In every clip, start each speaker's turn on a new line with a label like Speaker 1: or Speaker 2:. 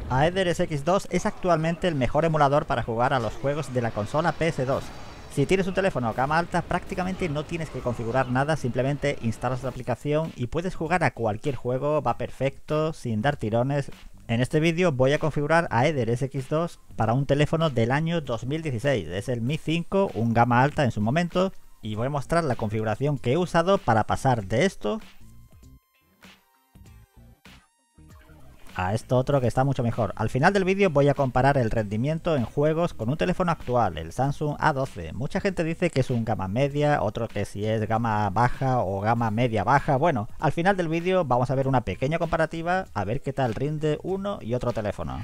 Speaker 1: Aether SX2 es actualmente el mejor emulador para jugar a los juegos de la consola PS2. Si tienes un teléfono gama alta, prácticamente no tienes que configurar nada, simplemente instalas la aplicación y puedes jugar a cualquier juego, va perfecto, sin dar tirones. En este vídeo voy a configurar Aether SX2 para un teléfono del año 2016, es el Mi 5, un gama alta en su momento, y voy a mostrar la configuración que he usado para pasar de esto a esto otro que está mucho mejor. Al final del vídeo voy a comparar el rendimiento en juegos con un teléfono actual, el Samsung A12. Mucha gente dice que es un gama media, otro que si es gama baja o gama media baja. Bueno, al final del vídeo vamos a ver una pequeña comparativa, a ver qué tal rinde uno y otro teléfono.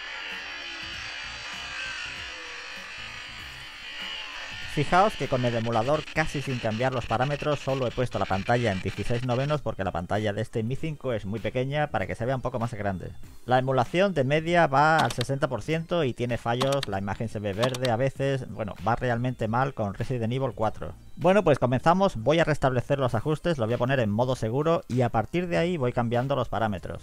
Speaker 1: Fijaos que con el emulador casi sin cambiar los parámetros solo he puesto la pantalla en 16:9 porque la pantalla de este Mi 5 es muy pequeña para que se vea un poco más grande. La emulación de media va al 60% y tiene fallos, la imagen se ve verde a veces, bueno, va realmente mal con Resident Evil 4. Bueno, pues comenzamos, voy a restablecer los ajustes, lo voy a poner en modo seguro y a partir de ahí voy cambiando los parámetros.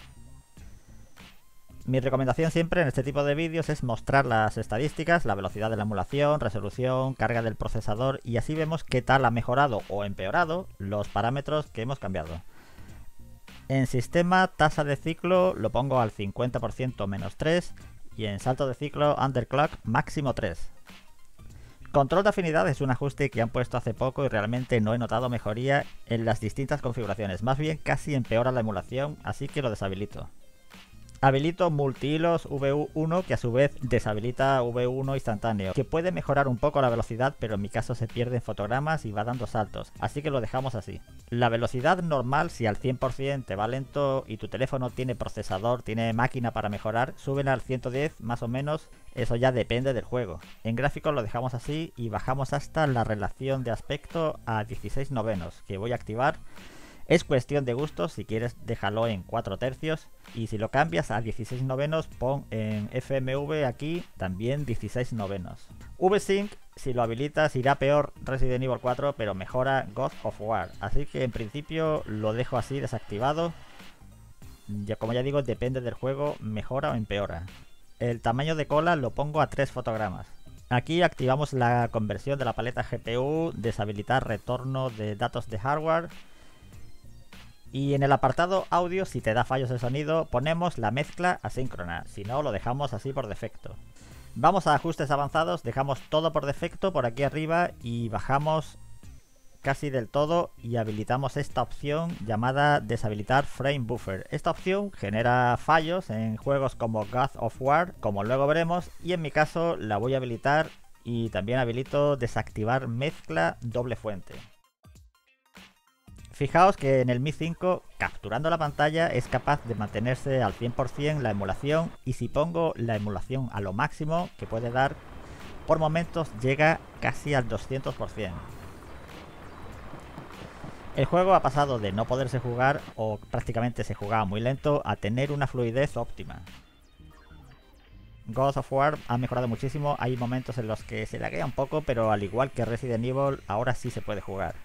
Speaker 1: Mi recomendación siempre en este tipo de vídeos es mostrar las estadísticas, la velocidad de la emulación, resolución, carga del procesador y así vemos qué tal ha mejorado o empeorado los parámetros que hemos cambiado. En sistema tasa de ciclo lo pongo al 50% menos 3 y en salto de ciclo underclock máximo 3. Control de afinidad es un ajuste que han puesto hace poco y realmente no he notado mejoría en las distintas configuraciones, más bien casi empeora la emulación, así que lo deshabilito. Habilito multihilos V1 que a su vez deshabilita V1 instantáneo, que puede mejorar un poco la velocidad, pero en mi caso se pierden fotogramas y va dando saltos, así que lo dejamos así. La velocidad normal, si al 100% te va lento y tu teléfono tiene procesador, tiene máquina para mejorar, súbela al 110 más o menos, eso ya depende del juego. En gráficos lo dejamos así y bajamos hasta la relación de aspecto a 16:9, que voy a activar. Es cuestión de gustos, si quieres déjalo en 4 tercios y si lo cambias a 16:9 pon en FMV aquí también 16:9. VSync, si lo habilitas irá peor Resident Evil 4 pero mejora God of War, así que en principio lo dejo así desactivado. Ya, como ya digo, depende del juego, mejora o empeora. El tamaño de cola lo pongo a 3 fotogramas. Aquí activamos la conversión de la paleta GPU, deshabilitar retorno de datos de hardware. Y en el apartado audio, si te da fallos de sonido, ponemos la mezcla asíncrona, si no lo dejamos así por defecto. Vamos a ajustes avanzados, dejamos todo por defecto por aquí arriba y bajamos casi del todo y habilitamos esta opción llamada deshabilitar frame buffer. Esta opción genera fallos en juegos como God of War, como luego veremos, y en mi caso la voy a habilitar y también habilito desactivar mezcla doble fuente. Fijaos que en el Mi 5, capturando la pantalla, es capaz de mantenerse al 100% la emulación y si pongo la emulación a lo máximo que puede dar, por momentos llega casi al 200%. El juego ha pasado de no poderse jugar o prácticamente se jugaba muy lento a tener una fluidez óptima. God of War ha mejorado muchísimo, hay momentos en los que se laguea un poco, pero al igual que Resident Evil, ahora sí se puede jugar.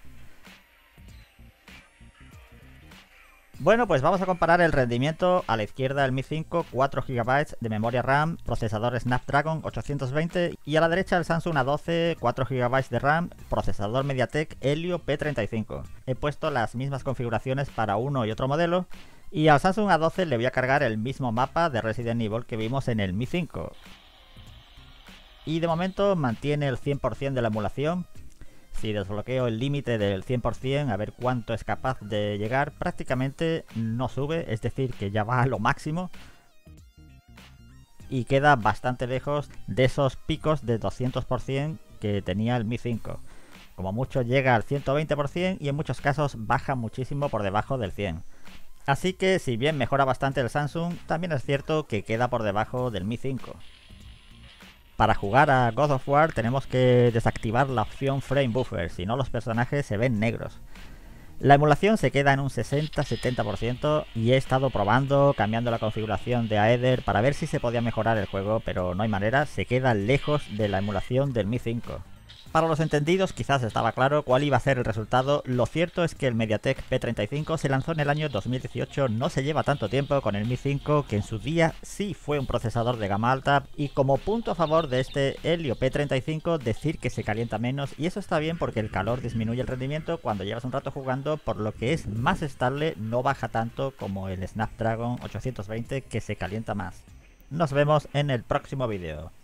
Speaker 1: Bueno, pues vamos a comparar el rendimiento. A la izquierda el Mi 5, 4 GB de memoria RAM, procesador Snapdragon 820 y a la derecha el Samsung A12, 4 GB de RAM, procesador MediaTek Helio P35. He puesto las mismas configuraciones para uno y otro modelo y al Samsung A12 le voy a cargar el mismo mapa de Resident Evil que vimos en el Mi 5. Y de momento mantiene el 100% de la emulación. Si desbloqueo el límite del 100%, a ver cuánto es capaz de llegar, prácticamente no sube, es decir, que ya va a lo máximo. Y queda bastante lejos de esos picos de 200% que tenía el Mi 5. Como mucho llega al 120% y en muchos casos baja muchísimo por debajo del 100%. Así que si bien mejora bastante el Samsung, también es cierto que queda por debajo del Mi 5. Para jugar a God of War tenemos que desactivar la opción Frame Buffer, si no los personajes se ven negros. La emulación se queda en un 60-70% y he estado probando, cambiando la configuración de Aether para ver si se podía mejorar el juego, pero no hay manera, se queda lejos de la emulación del Mi 5. Para los entendidos quizás estaba claro cuál iba a ser el resultado. Lo cierto es que el MediaTek P35 se lanzó en el año 2018, no se lleva tanto tiempo con el Mi 5, que en su día sí fue un procesador de gama alta, y como punto a favor de este Helio P35 decir que se calienta menos, y eso está bien porque el calor disminuye el rendimiento cuando llevas un rato jugando, por lo que es más estable, no baja tanto como el Snapdragon 820 que se calienta más. Nos vemos en el próximo vídeo.